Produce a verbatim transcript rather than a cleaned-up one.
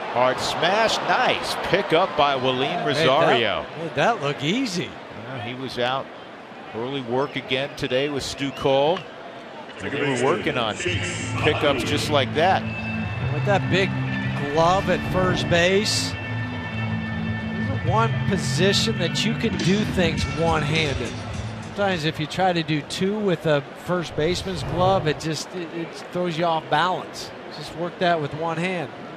Hard smash. Nice pick up by Wilin Rosario. Hey, that, that look easy. Uh, he was out early work again today with Stu Cole. And they were working on pickups just like that. With that big glove at first base, there's one position that you can do things one-handed. Sometimes if you try to do two with a first baseman's glove, it just it, it throws you off balance. Just work that with one hand.